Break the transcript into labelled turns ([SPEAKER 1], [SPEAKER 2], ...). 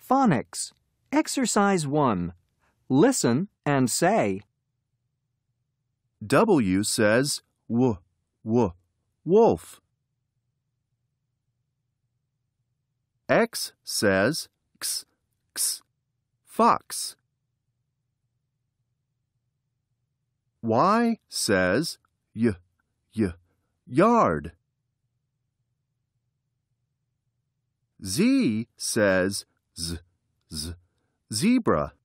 [SPEAKER 1] Phonics. Exercise 1. Listen and say.
[SPEAKER 2] W says wolf. X says x, fox. Y says yard. Z says zebra.